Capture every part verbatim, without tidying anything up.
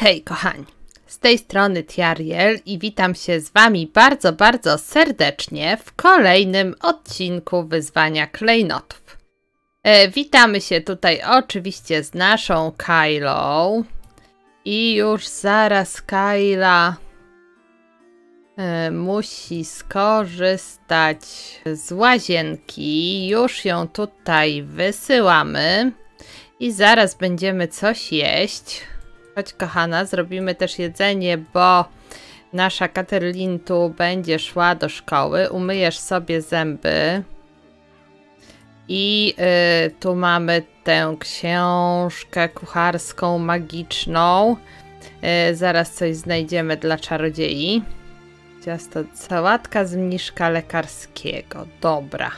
hej kochani, z tej strony Tiariel i witam się z wami bardzo, bardzo serdecznie w kolejnym odcinku wyzwania klejnotów. E, witamy się tutaj oczywiście z naszą Kailą i już zaraz Kaila e, musi skorzystać z łazienki. Już ją tutaj wysyłamy i zaraz będziemy coś jeść. Chodź kochana, zrobimy też jedzenie, bo nasza Katerlin tu będzie szła do szkoły. Umyjesz sobie zęby. I y, tu mamy tę książkę kucharską, magiczną. Y, zaraz coś znajdziemy dla czarodziei. Ciasto, sałatka z mniszka lekarskiego. Dobra.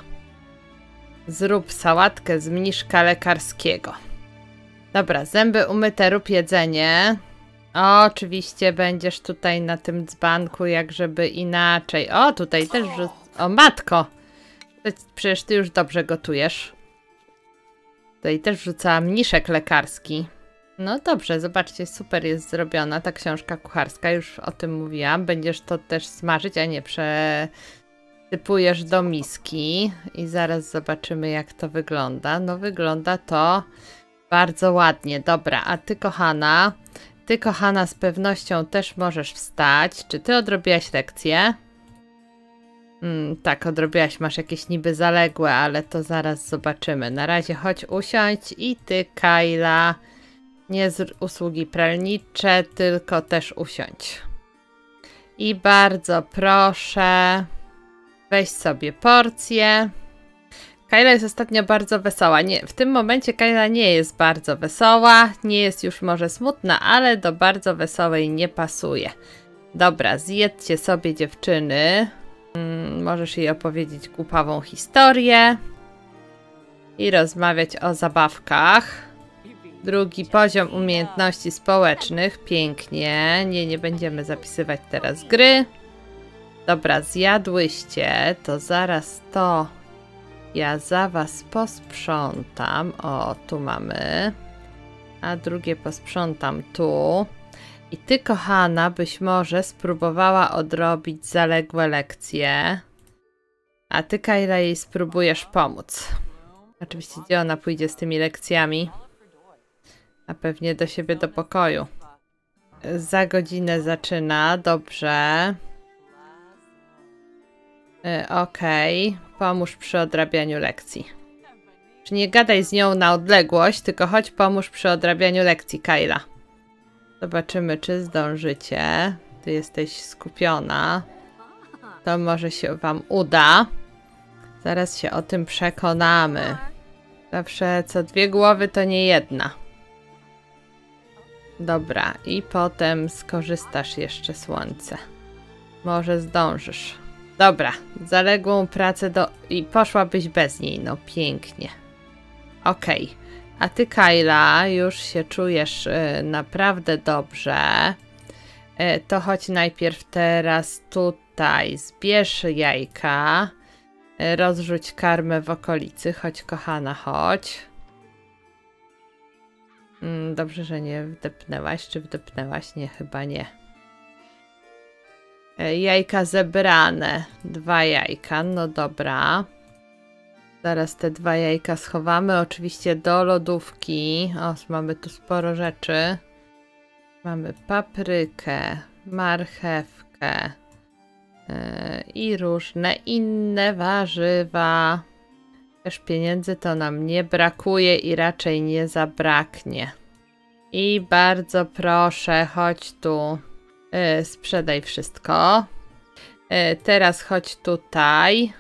Zrób sałatkę z mniszka lekarskiego. Dobra, zęby umyte, rób jedzenie. O, oczywiście będziesz tutaj na tym dzbanku, jak żeby inaczej. O, tutaj też wrzuc... O, matko! Przecież ty już dobrze gotujesz. Tutaj też wrzucałam mniszek lekarski. No dobrze, zobaczcie, super jest zrobiona ta książka kucharska. Już o tym mówiłam. Będziesz to też smażyć, a nie przesypujesz do miski. I zaraz zobaczymy, jak to wygląda. No wygląda to... bardzo ładnie, dobra, a ty kochana, ty kochana z pewnością też możesz wstać. Czy ty odrobiłaś lekcję? Hmm, tak, odrobiłaś, masz jakieś niby zaległe, ale to zaraz zobaczymy. Na razie chodź usiądź i ty, Kaila, nie z usługi pralnicze, tylko też usiądź. I bardzo proszę, weź sobie porcję. Kaila jest ostatnio bardzo wesoła. Nie, w tym momencie Kaila nie jest bardzo wesoła, nie jest już może smutna, ale do bardzo wesołej nie pasuje. Dobra, zjedzcie sobie dziewczyny. Hmm, możesz jej opowiedzieć głupawą historię i rozmawiać o zabawkach. Drugi poziom umiejętności społecznych. Pięknie. Nie, nie będziemy zapisywać teraz gry. Dobra, zjadłyście, to zaraz to... ja za was posprzątam. O, tu mamy. A drugie posprzątam tu. I ty, kochana, byś może spróbowała odrobić zaległe lekcje. A ty, Kaila, jej spróbujesz pomóc. Oczywiście, gdzie ona pójdzie z tymi lekcjami? A pewnie do siebie do pokoju. Za godzinę zaczyna. Dobrze. Yy, Okej. Okay. Pomóż przy odrabianiu lekcji. Czy nie gadaj z nią na odległość, tylko chodź pomóż przy odrabianiu lekcji, Kaila. Zobaczymy, czy zdążycie. Ty jesteś skupiona. To może się wam uda. Zaraz się o tym przekonamy. Zawsze co dwie głowy to nie jedna. Dobra, i potem skorzystasz jeszcze słońce. Może zdążysz. Dobra, zaległą pracę do... i poszłabyś bez niej, no pięknie. Okej, okay. A ty, Kaila, już się czujesz y, naprawdę dobrze. Y, to chodź najpierw teraz tutaj, zbierz jajka, y, rozrzuć karmę w okolicy, chodź kochana, chodź. Mm, dobrze, że nie wdepnęłaś, czy wdepnęłaś? Nie, chyba nie. Jajka zebrane. Dwa jajka, no dobra. Zaraz te dwa jajka schowamy. Oczywiście do lodówki. O, mamy tu sporo rzeczy. Mamy paprykę, marchewkę yy, i różne inne warzywa. Też pieniędzy to nam nie brakuje i raczej nie zabraknie. I bardzo proszę, chodź tu. Yy, sprzedaj wszystko. Yy, teraz chodź tutaj.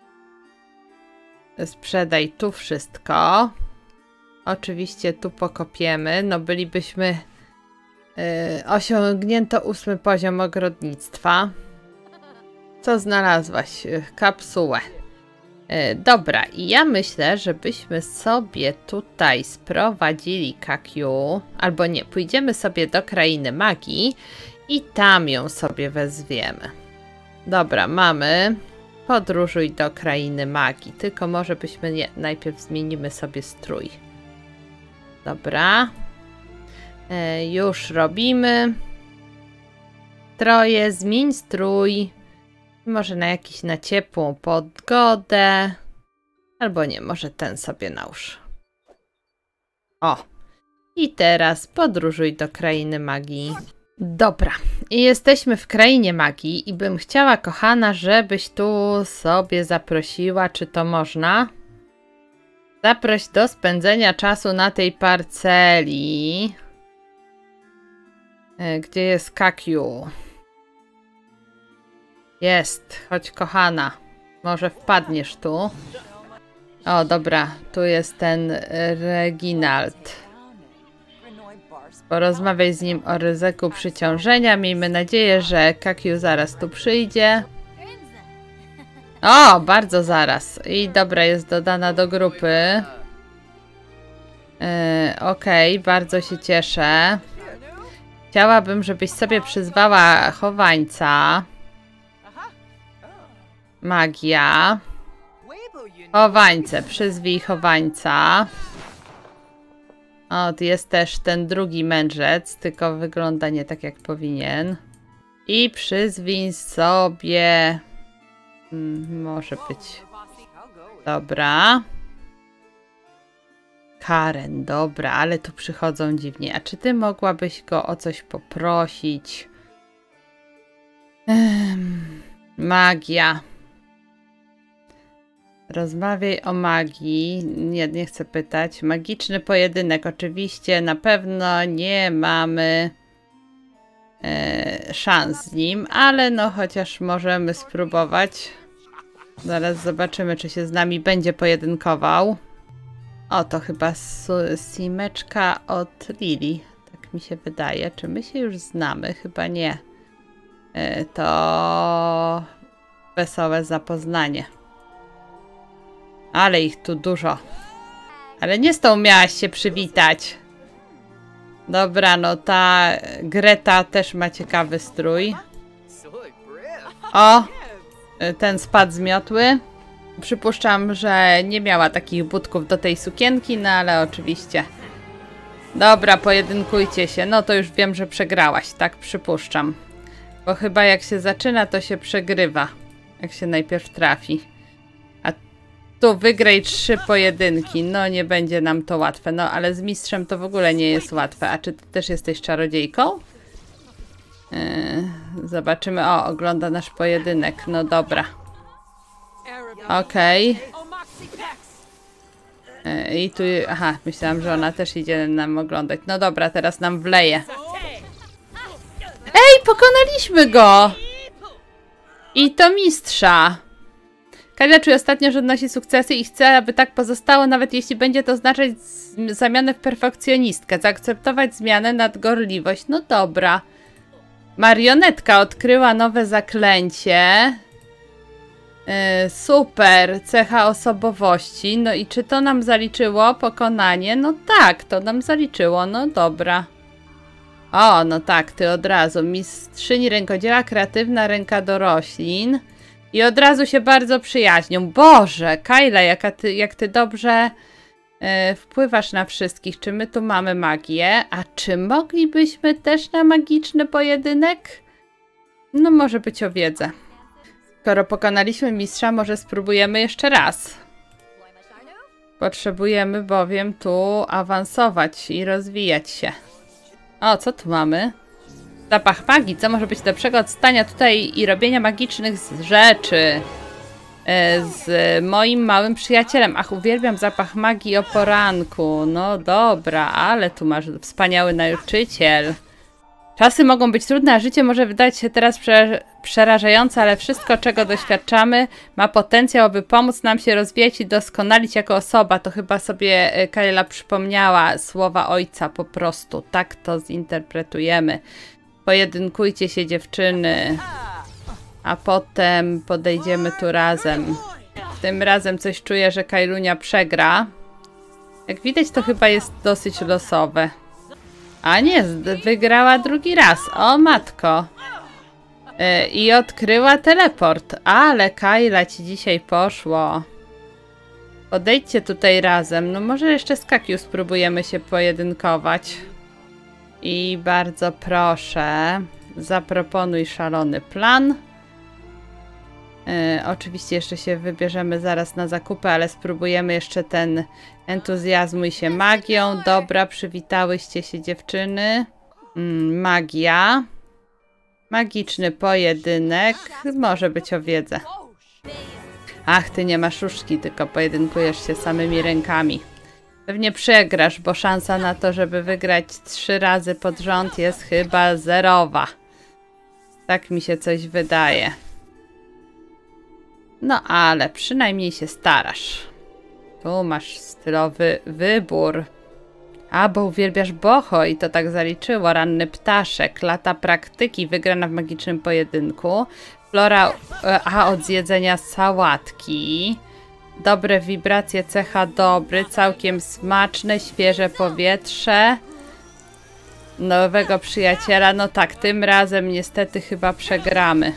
Sprzedaj tu wszystko. Oczywiście tu pokopiemy. No bylibyśmy... Yy, osiągnięto ósmy poziom ogrodnictwa. Co znalazłaś? Yy, kapsułę. Yy, dobra, i ja myślę, żebyśmy sobie tutaj sprowadzili Kakiu. Albo nie, pójdziemy sobie do krainy magii. I tam ją sobie wezwiemy. Dobra, mamy. Podróżuj do krainy magii. Tylko może byśmy nie, najpierw zmienimy sobie strój. Dobra. E, już robimy. Troje, zmień strój. Może na jakiś na ciepłą pogodę. Albo nie, może ten sobie nałóż. O! I teraz podróżuj do krainy magii. Dobra, i jesteśmy w krainie magii i bym chciała, kochana, żebyś tu sobie zaprosiła, czy to można? Zaproś do spędzenia czasu na tej parceli. Gdzie jest Kakiu? Jest, chodź, kochana. Może wpadniesz tu. O, dobra, tu jest ten Reginald. Porozmawiaj z nim o ryzyku przyciążenia. Miejmy nadzieję, że Kakiu zaraz tu przyjdzie. O, bardzo zaraz. I dobra, jest dodana do grupy. Yy, Okej, okay, bardzo się cieszę. Chciałabym, żebyś sobie przyzwała chowańca. Magia. Chowańce, przyzwij chowańca. O, tu jest też ten drugi mędrzec, tylko wygląda nie tak, jak powinien. I przyzwij sobie... Hmm, może być... Dobra. Karen, dobra, ale tu przychodzą dziwnie. A czy ty mogłabyś go o coś poprosić? Ehm, magia. Rozmawiaj o magii. Nie, nie chcę pytać. Magiczny pojedynek. Oczywiście na pewno nie mamy e, szans z nim, ale no chociaż możemy spróbować. Zaraz zobaczymy, czy się z nami będzie pojedynkował. O, to chyba Simeczka od Lili. Tak mi się wydaje. Czy my się już znamy? Chyba nie. E, to wesołe zapoznanie. Ale ich tu dużo. Ale nie z tą miałaś się przywitać. Dobra, no ta Greta też ma ciekawy strój. O! Ten spadł z miotły. Przypuszczam, że nie miała takich butków do tej sukienki, no ale oczywiście. Dobra, pojedynkujcie się. No to już wiem, że przegrałaś, tak przypuszczam. Bo chyba jak się zaczyna, to się przegrywa. Jak się najpierw trafi. A tu wygraj trzy pojedynki. No nie będzie nam to łatwe. No ale z mistrzem to w ogóle nie jest łatwe. A czy ty też jesteś czarodziejką? Yy, zobaczymy. O, ogląda nasz pojedynek. No dobra. Okej. Okay. Yy, I tu... Aha, myślałam, że ona też idzie nam oglądać. No dobra, teraz nam wleje. Ej, pokonaliśmy go! I to mistrza. Kalia czuje ostatnio, że odnosi sukcesy i chce, aby tak pozostało, nawet jeśli będzie to oznaczać zamianę w perfekcjonistkę. Zaakceptować zmianę, nadgorliwość. No dobra. Marionetka odkryła nowe zaklęcie. Yy, super. Cecha osobowości. No i czy to nam zaliczyło pokonanie? No tak, to nam zaliczyło. No dobra. O, no tak, ty od razu. Mistrzyni rękodzieła, kreatywna ręka do roślin. I od razu się bardzo przyjaźnią. Boże, Kayla, jaka ty, jak ty dobrze yy, wpływasz na wszystkich. Czy my tu mamy magię? A czy moglibyśmy też na magiczny pojedynek? No może być o wiedzę. Skoro pokonaliśmy mistrza, może spróbujemy jeszcze raz. Potrzebujemy bowiem tu awansować i rozwijać się. O, co tu mamy? Zapach magii. Co może być lepszego od stania tutaj i robienia magicznych rzeczy? Z moim małym przyjacielem. Ach, uwielbiam zapach magii o poranku. No dobra, ale tu masz wspaniały nauczyciel. Czasy mogą być trudne, a życie może wydać się teraz prze przerażające, ale wszystko, czego doświadczamy, ma potencjał, aby pomóc nam się rozwijać i doskonalić jako osoba. To chyba sobie Kayla przypomniała słowa ojca po prostu. Tak to zinterpretujemy. Pojedynkujcie się, dziewczyny. A potem podejdziemy tu razem. Tym razem coś czuję, że Kaylunia przegra. Jak widać, to chyba jest dosyć losowe. A nie, wygrała drugi raz. O matko. Yy, I odkryła teleport. Ale Kayla ci dzisiaj poszło. Podejdźcie tutaj razem. No może jeszcze z Kakiu spróbujemy się pojedynkować. I bardzo proszę, zaproponuj szalony plan. Yy, oczywiście jeszcze się wybierzemy zaraz na zakupy, ale spróbujemy jeszcze ten entuzjazmuj się magią. Dobra, przywitałyście się dziewczyny. Yy, magia. Magiczny pojedynek. Może być o wiedzę. Ach, ty nie masz różdżki, tylko pojedynkujesz się samymi rękami. Pewnie przegrasz, bo szansa na to, żeby wygrać trzy razy pod rząd jest chyba zerowa. Tak mi się coś wydaje. No ale przynajmniej się starasz. Tu masz stylowy wybór. A, bo uwielbiasz boho i to tak zaliczyło. Ranny ptaszek, lata praktyki, wygrana w magicznym pojedynku. Flora A od zjedzenia sałatki. Dobre wibracje, cecha dobry, całkiem smaczne, świeże powietrze. Nowego przyjaciela. No tak, tym razem niestety chyba przegramy.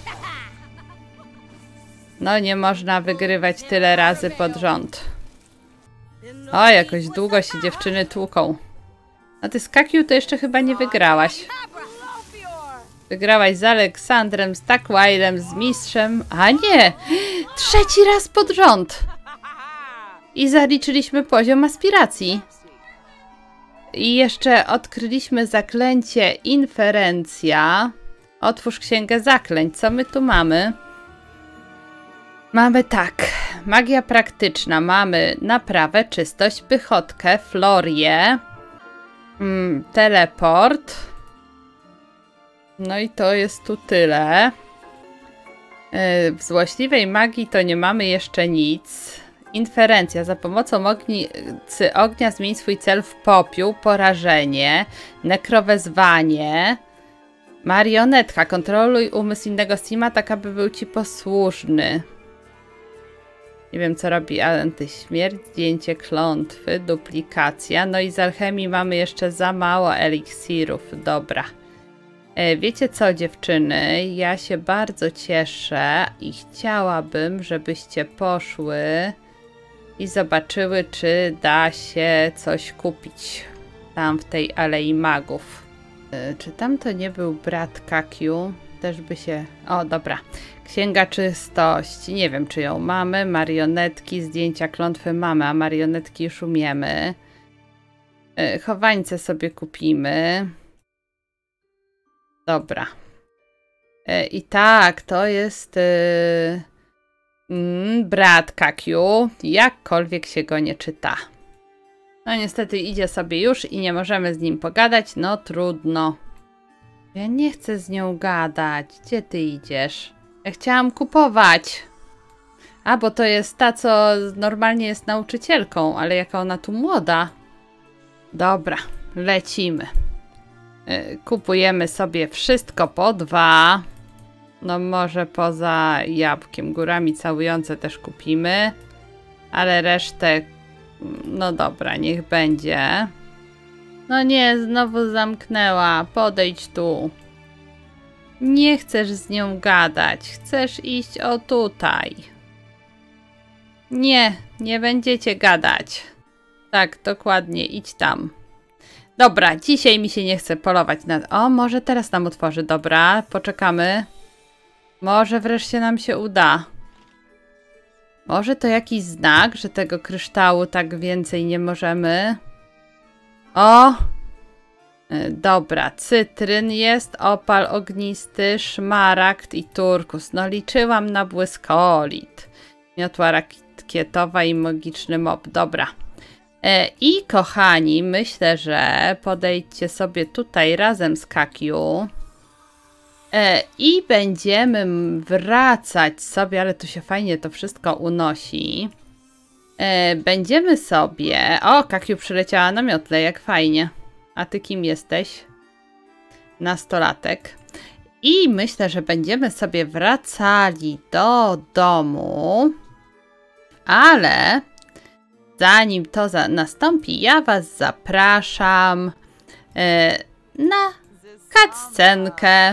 No nie można wygrywać tyle razy pod rząd. O, jakoś długo się dziewczyny tłuką. A ty z Kakiu to jeszcze chyba nie wygrałaś. Wygrałaś z Aleksandrem, z Takwilem, z Mistrzem. A nie! Trzeci raz pod rząd! I zaliczyliśmy poziom aspiracji. I jeszcze odkryliśmy zaklęcie inferencja. Otwórz księgę zaklęć. Co my tu mamy? Mamy tak. Magia praktyczna. Mamy naprawę, czystość, pychotkę, florię, mm, teleport. No i to jest tu tyle. Yy, w złośliwej magii to nie mamy jeszcze nic. Inferencja. Za pomocą ognicy ognia zmień swój cel w popiół, porażenie, nekrowezwanie. Marionetka. Kontroluj umysł innego Sima, tak aby był ci posłuszny. Nie wiem, co robi antyśmierć, zdjęcie klątwy, duplikacja. No i z alchemii mamy jeszcze za mało eliksirów. Dobra. E, wiecie co, dziewczyny? Ja się bardzo cieszę i chciałabym, żebyście poszły i zobaczyły, czy da się coś kupić tam w tej Alei Magów. E, czy tam to nie był brat Kakiu? Też by się... O, dobra. Księga czystości. Nie wiem, czy ją mamy. Marionetki, zdjęcia klątwy mamy, a marionetki już umiemy. Yy, chowańce sobie kupimy. Dobra. Yy, I tak, to jest yy, mm, brat Kakiu. Jakkolwiek się go nie czyta. No niestety idzie sobie już i nie możemy z nim pogadać. No trudno. Ja nie chcę z nią gadać. Gdzie ty idziesz? Ja chciałam kupować. A, bo to jest ta, co normalnie jest nauczycielką, ale jaka ona tu młoda. Dobra, lecimy. Yy, kupujemy sobie wszystko po dwa. No może poza jabłkiem. Górami całujące też kupimy. Ale resztę... No dobra, niech będzie. No nie, znowu zamknęła. Podejdź tu. Nie chcesz z nią gadać. Chcesz iść o tutaj. Nie, nie będziecie gadać. Tak, dokładnie, idź tam. Dobra, dzisiaj mi się nie chce polować na... O, może teraz nam otworzy. Dobra, poczekamy. Może wreszcie nam się uda. Może to jakiś znak, że tego kryształu tak więcej nie możemy. O! Dobra, cytryn jest, opal ognisty, szmaragd i turkus. No liczyłam na błyskolit. Miotła rakietowa i magiczny mop. Dobra. E, I kochani, myślę, że podejdźcie sobie tutaj razem z Kakiu. E, I będziemy wracać sobie, ale tu się fajnie to wszystko unosi. E, będziemy sobie... O, Kakiu przyleciała na miotle, jak fajnie. A ty kim jesteś? Nastolatek. I myślę, że będziemy sobie wracali do domu. Ale zanim to za nastąpi, ja was zapraszam e, na cutscenkę.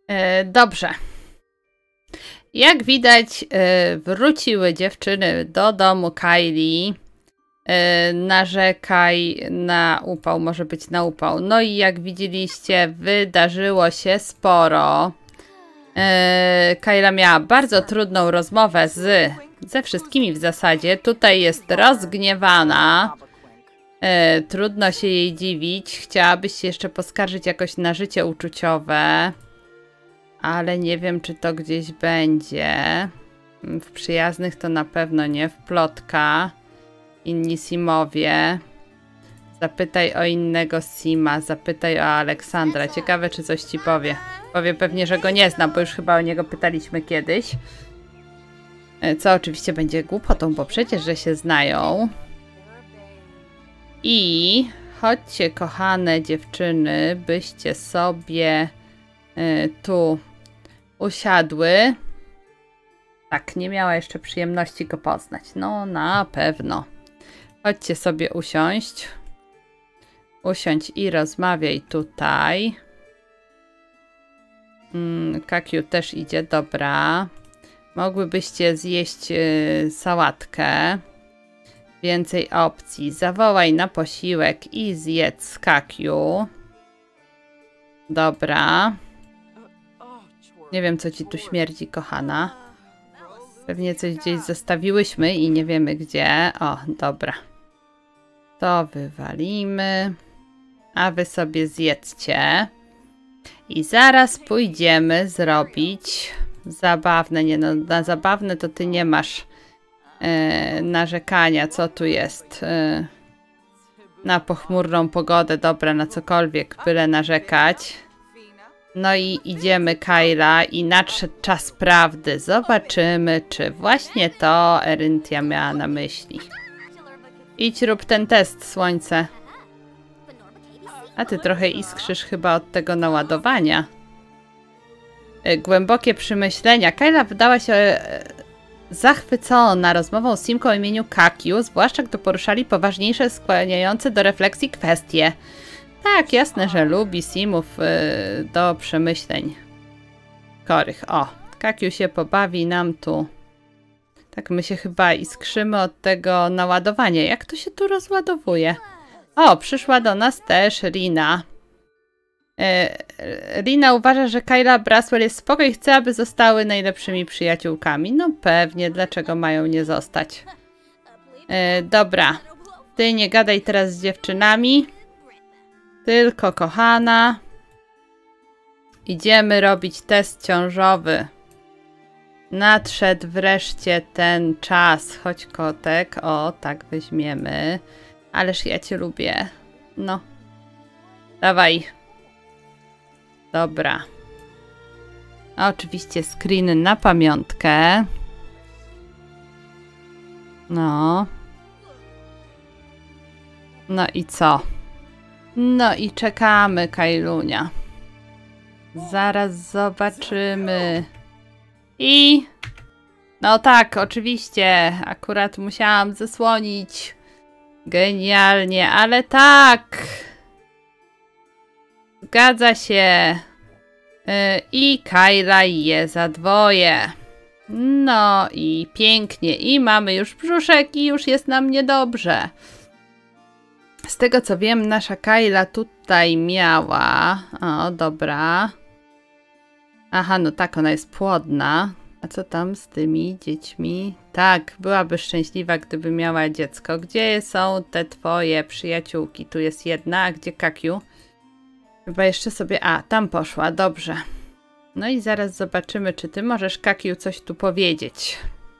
E, dobrze. Jak widać, e, wróciły dziewczyny do domu Kylie. E, narzekaj na upał, może być na upał. No i jak widzieliście, wydarzyło się sporo. E, Kyla miała bardzo trudną rozmowę z, ze wszystkimi w zasadzie. Tutaj jest rozgniewana. E, trudno się jej dziwić. Chciałabyś się jeszcze poskarżyć jakoś na życie uczuciowe. Ale nie wiem, czy to gdzieś będzie. W przyjaznych to na pewno nie. W plotka. Inni Simowie. Zapytaj o innego Sima. Zapytaj o Aleksandra. Ciekawe, czy coś ci powie. Powie pewnie, że go nie znam, bo już chyba o niego pytaliśmy kiedyś. Co oczywiście będzie głupotą, bo przecież, że się znają. I chodźcie, kochane dziewczyny, byście sobie y, tu usiadły. Tak, nie miała jeszcze przyjemności go poznać. No, na pewno. Chodźcie sobie usiąść. Usiądź i rozmawiaj tutaj. Mm, Kakiu też idzie, dobra. Mogłybyście zjeść y, sałatkę. Więcej opcji. Zawołaj na posiłek i zjedz Kakiu. Dobra. Nie wiem, co ci tu śmierdzi, kochana. Pewnie coś gdzieś zostawiłyśmy i nie wiemy gdzie. O, dobra. To wywalimy. A wy sobie zjedzcie. I zaraz pójdziemy zrobić zabawne. Nie no, na zabawne to ty nie masz e, narzekania. Co tu jest? E, na pochmurną pogodę. Dobra, na cokolwiek, byle narzekać. No i idziemy, Kyla, i nadszedł czas prawdy. Zobaczymy, czy właśnie to Erynthia miała na myśli. Idź, rób ten test, słońce. A ty trochę iskrzysz chyba od tego naładowania. Głębokie przemyślenia. Kyla wydała się zachwycona rozmową z Simką o imieniu Kakiu, zwłaszcza gdy poruszali poważniejsze, skłaniające do refleksji kwestie. Tak, jasne, że lubi Simów yy, do przemyśleń korych. O, Kakiu się pobawi nam tu. Tak, my się chyba iskrzymy od tego naładowania. Jak to się tu rozładowuje? O, przyszła do nas też Rina. Yy, Rina uważa, że Kyla Braswell jest spoko i chce, aby zostały najlepszymi przyjaciółkami. No pewnie, dlaczego mają nie zostać? Yy, dobra, ty nie gadaj teraz z dziewczynami. Tylko, kochana, idziemy robić test ciążowy. Nadszedł wreszcie ten czas. Chodź, kotek. O, tak weźmiemy. Ależ ja cię lubię. No. Dawaj. Dobra. A oczywiście screen na pamiątkę. No. No i co? No i czekamy, Kajlunia. Zaraz zobaczymy. I... No tak, oczywiście. Akurat musiałam zasłonić. Genialnie, ale tak. Zgadza się. Yy, I Kyla je za dwoje. No i pięknie. I mamy już brzuszek i już jest nam niedobrze. Z tego co wiem, nasza Kyla tutaj miała... O, dobra. Aha, no tak, ona jest płodna. A co tam z tymi dziećmi? Tak, byłaby szczęśliwa, gdyby miała dziecko. Gdzie są te twoje przyjaciółki? Tu jest jedna, a gdzie Kakiu? Chyba jeszcze sobie... A, tam poszła, dobrze. No i zaraz zobaczymy, czy ty możesz, Kakiu, coś tu powiedzieć.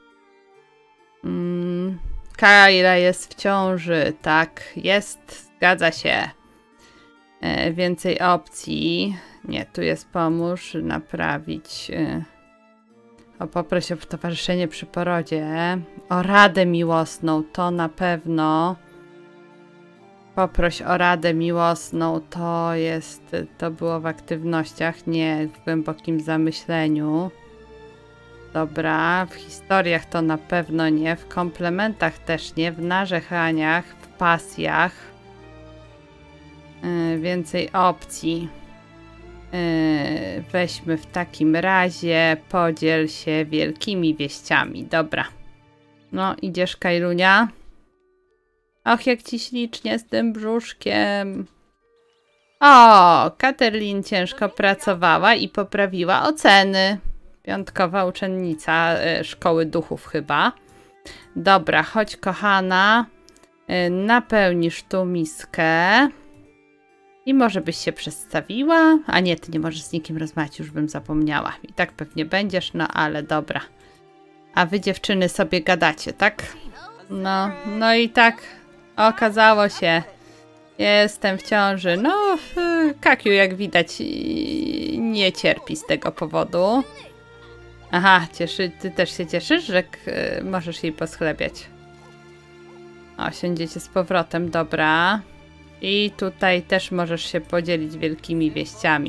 Hmm... Kyla jest w ciąży, tak, jest, zgadza się. E, więcej opcji. Nie, tu jest pomóż, naprawić. E, o, poproś o towarzyszenie przy porodzie. O radę miłosną, to na pewno. Poproś o radę miłosną, to jest, to było w aktywnościach, nie w głębokim zamyśleniu. Dobra, w historiach to na pewno nie, w komplementach też nie, w narzekaniach, w pasjach. Yy, więcej opcji. Yy, weźmy w takim razie, podziel się wielkimi wieściami. Dobra. No, idziesz, Kajlunia? Och, jak ci ślicznie z tym brzuszkiem. O, Katerlin ciężko pracowała i poprawiła oceny. Piątkowa uczennica y, Szkoły Duchów chyba. Dobra, chodź, kochana. Y, napełnisz tu miskę. I może byś się przedstawiła? A nie, ty nie możesz z nikim rozmawiać, już bym zapomniała. I tak pewnie będziesz, no ale dobra. A wy dziewczyny sobie gadacie, tak? No, no i tak okazało się. Jestem w ciąży. No, Kakiu, jak widać, nie cierpi z tego powodu. Aha, cieszy, ty też się cieszysz, że możesz jej poschlebiać. O, siądziecie z powrotem, dobra. I tutaj też możesz się podzielić wielkimi wieściami.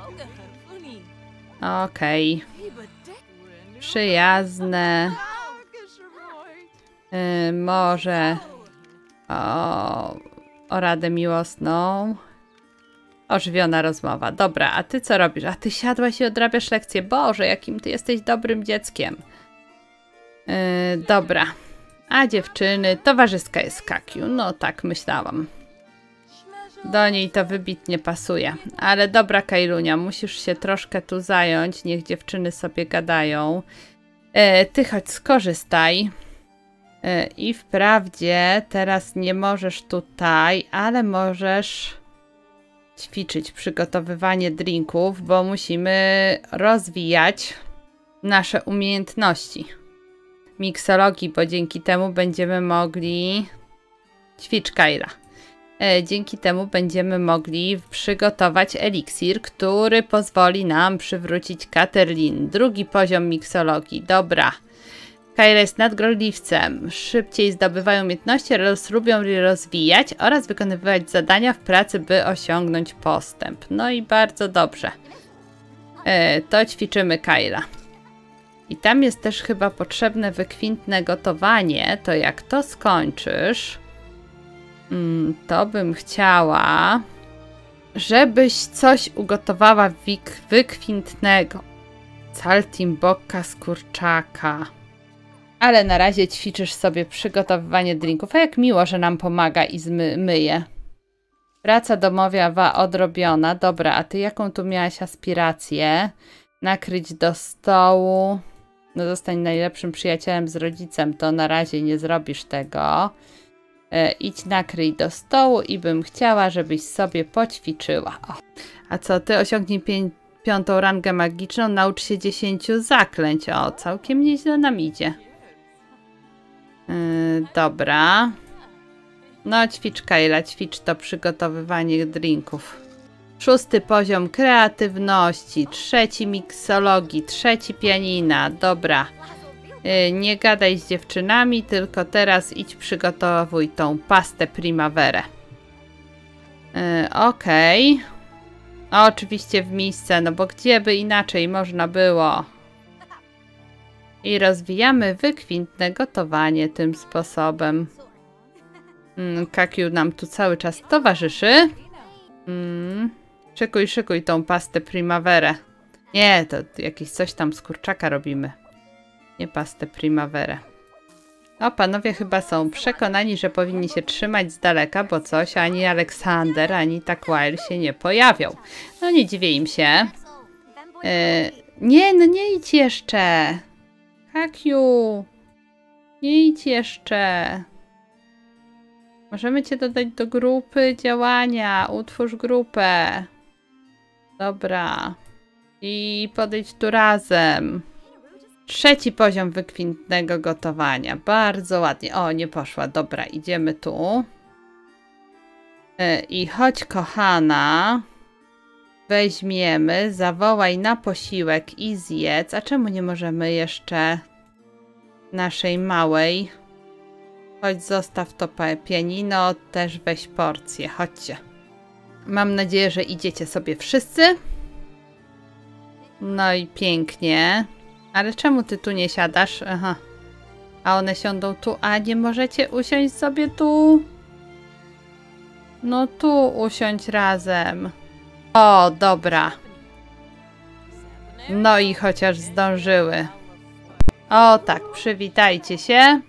Okej. Okay. Przyjazne. Yy, może o, o radę miłosną. Ożywiona rozmowa. Dobra, a ty co robisz? A ty siadłaś i odrabiasz lekcję. Boże, jakim ty jesteś dobrym dzieckiem. Yy, dobra. A dziewczyny, towarzyska jest Kakiu. No tak myślałam. Do niej to wybitnie pasuje. Ale dobra, Kajlunia, musisz się troszkę tu zająć. Niech dziewczyny sobie gadają. Yy, ty chodź, skorzystaj. Yy, I wprawdzie teraz nie możesz tutaj, ale możesz ćwiczyć przygotowywanie drinków, bo musimy rozwijać nasze umiejętności miksologii, bo dzięki temu będziemy mogli... Ćwicz, Kajla. E, dzięki temu będziemy mogli przygotować eliksir, który pozwoli nam przywrócić Katerlin. Drugi poziom miksologii. Dobra. Kajla jest nadgorliwcem. Szybciej zdobywają umiejętności, roz, lubią je rozwijać oraz wykonywać zadania w pracy, by osiągnąć postęp. No i bardzo dobrze. E, to ćwiczymy, Kajla. I tam jest też chyba potrzebne wykwintne gotowanie. To jak to skończysz, mm, to bym chciała, żebyś coś ugotowała wykwintnego. Saltimbocca z kurczaka. Ale na razie ćwiczysz sobie przygotowywanie drinków. A jak miło, że nam pomaga i zmy myje. Praca domowa odrobiona. Dobra, a ty jaką tu miałaś aspirację? Nakryć do stołu. No zostań najlepszym przyjacielem z rodzicem. To na razie nie zrobisz tego. E, idź nakryj do stołu i bym chciała, żebyś sobie poćwiczyła. O. A co, ty osiągnij pię piątą rangę magiczną, naucz się dziesięciu zaklęć. O, całkiem nieźle nam idzie. Yy, dobra. No ćwicz, Kajla, ćwicz to przygotowywanie drinków. Szósty poziom kreatywności, trzeci miksologii, trzeci pianina. Dobra. Yy, nie gadaj z dziewczynami, tylko teraz idź przygotowuj tą pastę primaverę. Yy, Okej. Okay. Oczywiście w miejsce, no bo gdzie by inaczej można było. I rozwijamy wykwintne gotowanie tym sposobem. Mm, Kakiu nam tu cały czas towarzyszy. Mm, szykuj, szykuj tą pastę primaverę. Nie, to jakieś coś tam z kurczaka robimy. Nie pastę primaverę. O, panowie chyba są przekonani, że powinni się trzymać z daleka, bo coś ani Aleksander, ani Takwile się nie pojawią. No nie dziwię im się. Yy, nie, no nie idź jeszcze. Kakiu, nie idź jeszcze. Możemy cię dodać do grupy działania. Utwórz grupę. Dobra. I podejdź tu razem. Trzeci poziom wykwintnego gotowania. Bardzo ładnie. O, nie poszła. Dobra, idziemy tu. I chodź, kochana. Weźmiemy, zawołaj na posiłek i zjedz. A czemu nie możemy jeszcze naszej małej? Chodź, zostaw to pianino, też weź porcję. Chodźcie. Mam nadzieję, że idziecie sobie wszyscy. No i pięknie. Ale czemu ty tu nie siadasz? Aha. A one siądą tu, a nie możecie usiąść sobie tu? No tu usiądź razem. O, dobra. No i chociaż zdążyły. O tak, przywitajcie się.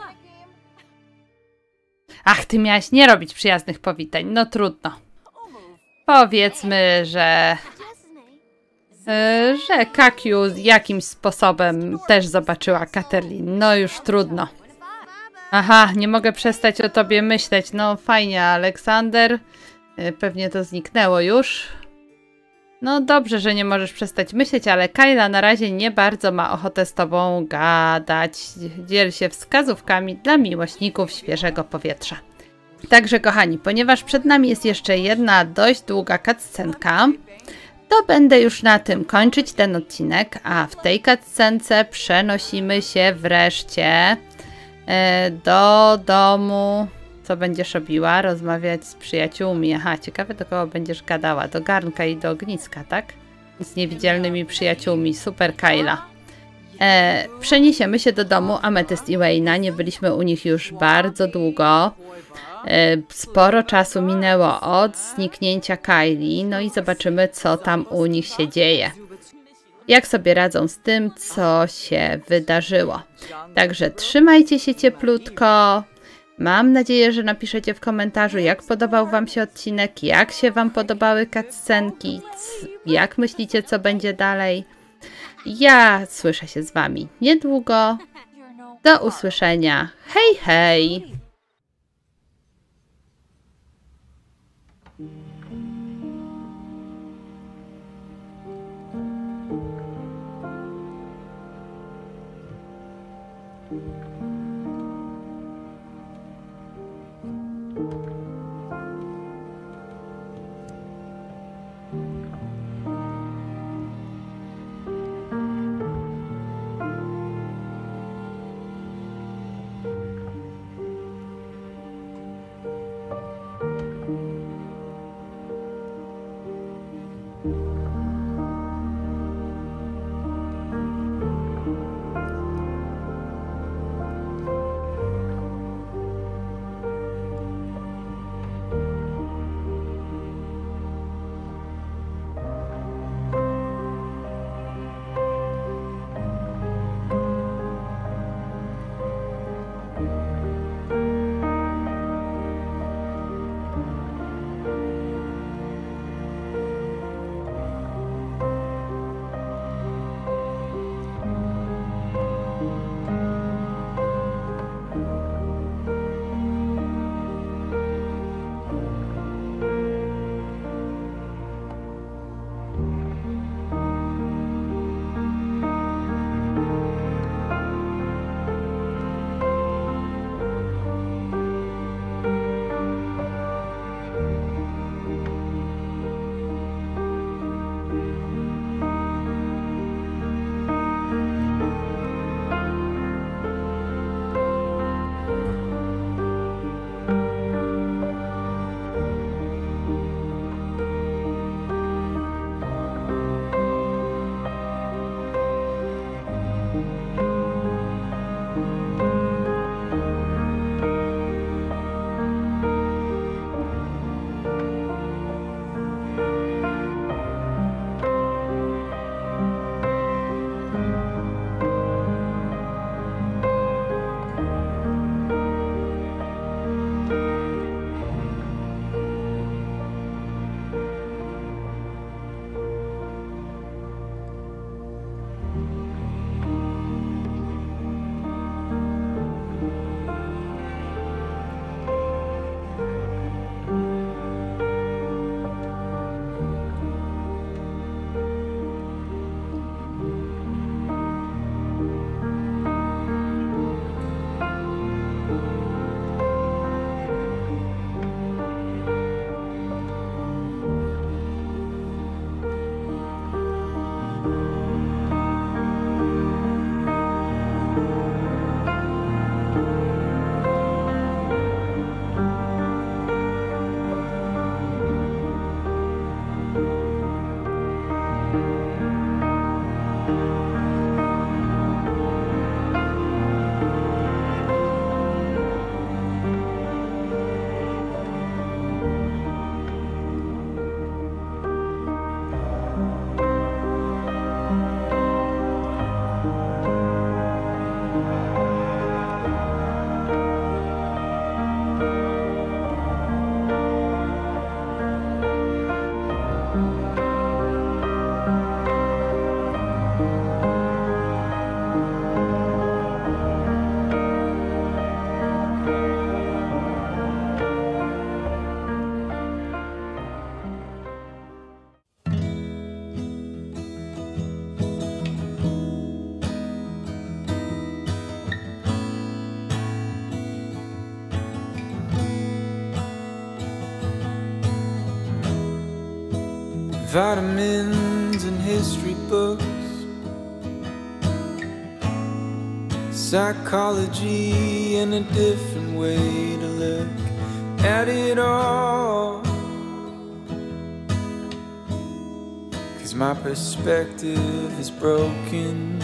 Ach, ty miałaś nie robić przyjaznych powitań. No trudno. Powiedzmy, że... Yy, że Kakiu jakimś sposobem też zobaczyła Katerlin. No już trudno. Aha, nie mogę przestać o tobie myśleć. No fajnie, Aleksander. Yy, pewnie to zniknęło już. No dobrze, że nie możesz przestać myśleć, ale Kyla na razie nie bardzo ma ochotę z tobą gadać. Dziel się wskazówkami dla miłośników świeżego powietrza. Także kochani, ponieważ przed nami jest jeszcze jedna dość długa cutscenka, to będę już na tym kończyć ten odcinek, a w tej cutscence przenosimy się wreszcie e, do domu. Co będziesz robiła? Rozmawiać z przyjaciółmi. Aha, ciekawe do kogo będziesz gadała. Do garnka i do ogniska, tak? Z niewidzialnymi przyjaciółmi. Super, Kyla. E, przeniesiemy się do domu Ametyst i Wayna. Nie byliśmy u nich już bardzo długo. E, sporo czasu minęło od zniknięcia Kylie. No i zobaczymy, co tam u nich się dzieje. Jak sobie radzą z tym, co się wydarzyło. Także trzymajcie się cieplutko. Mam nadzieję, że napiszecie w komentarzu, jak podobał wam się odcinek, jak się wam podobały cutscenki, jak myślicie, co będzie dalej. Ja słyszę się z wami niedługo. Do usłyszenia. Hej, hej! vitamins and history books, psychology and a different way to look at it all. 'Cause my perspective is broken.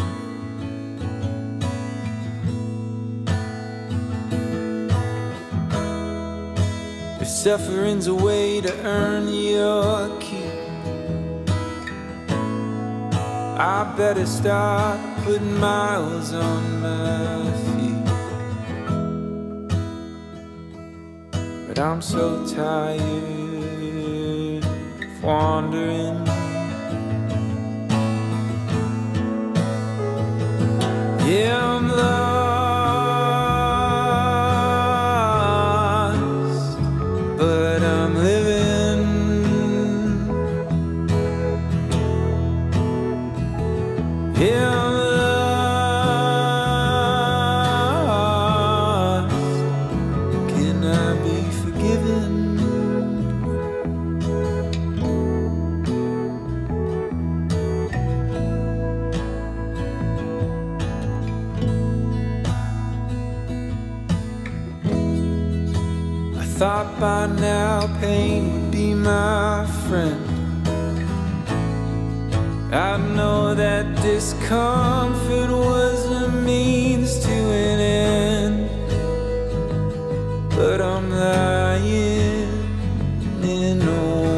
If suffering's a way to earn your keep, I better start putting miles on my feet. But I'm so tired of wandering. Yeah, I'm lost, but I'm living. Yeah, I'm lost. Can I be forgiven? I thought by now pain would be my friend. I know that discomfort was a means to an end, but I'm lying in a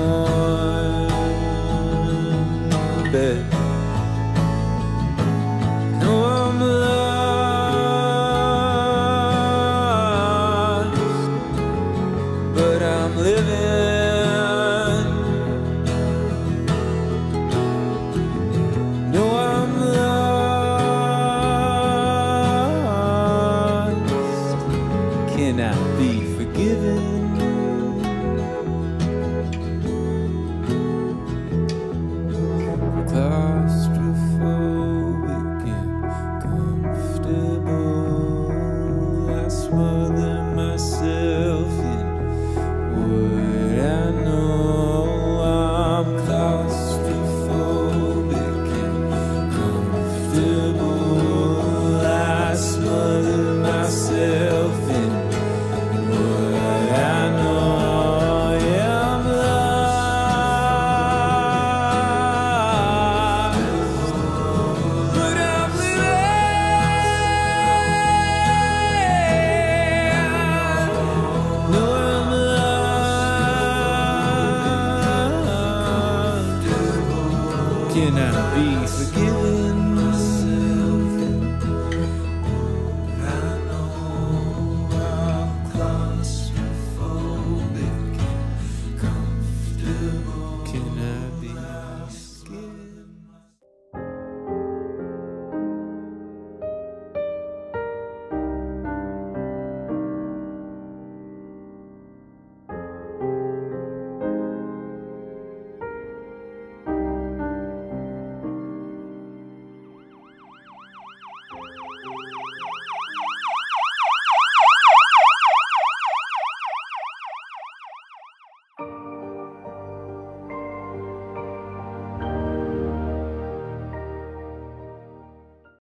warm bed. No, I'm lost, but I'm living. No, I'm lost. Can I be forgiven? Claustrophobic and comfortable, I smother myself in what I know. I'm claustrophobic and comfortable, I smother myself in what I know. Yeah, I'm lost, but I'm living. No, I'm lost. Can I be forgiven?